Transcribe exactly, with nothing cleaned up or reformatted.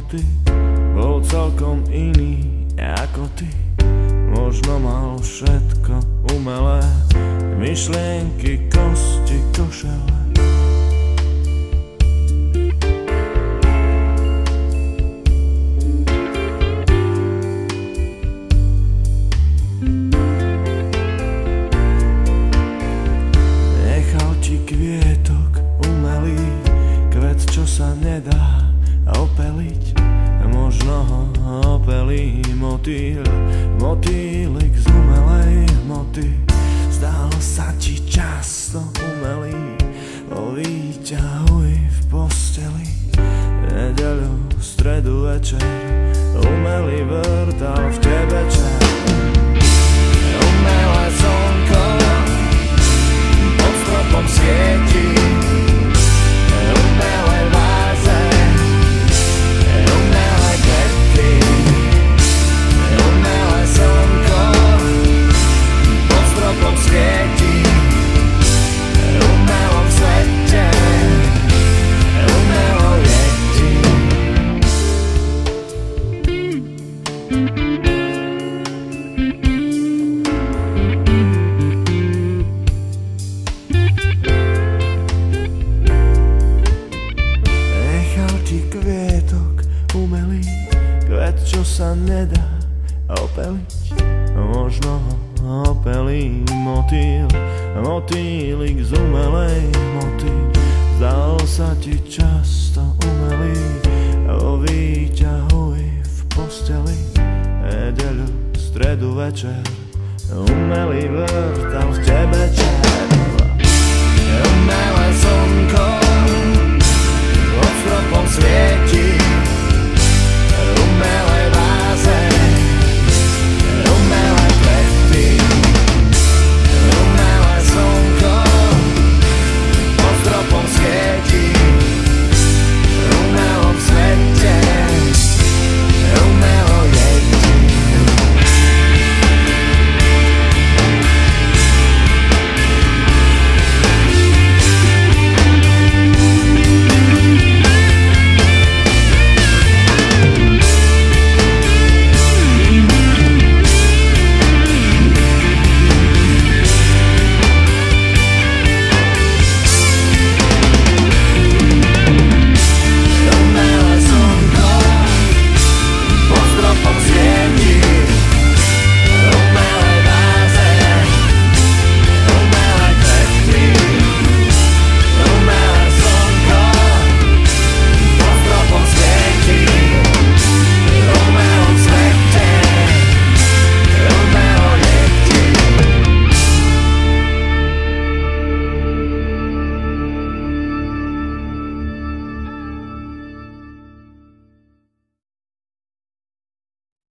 ty bol celkom iný ako ty. Možno mal všetko umelé, myšlienky, kosti, košele. Nechal ti kvietok umelý, kvet, čo sa nedá opeliť. Možno ho opelí motýl, motýlik z umelej hmoty. Zdalo sa ti často umelý, o výťahuj v posteli. Nedeľu, stredu, večer, umelý vrtal v tebe čer. Umelé slnko pod stropom svieti, umelé váze, umelé kvety. Umelé slnko pod stropom svieti, umelo v svete, umelo lieti. Nechal ti kvietok umelý, kvet, čo sa nedá opeliť. Možno ho opelí motýl, motýlik z umelej hmoty. Zdal sa ti často umelý, o výťahuj v posteli. Nedeľu, stredu, večer, umelý vrtal v tebe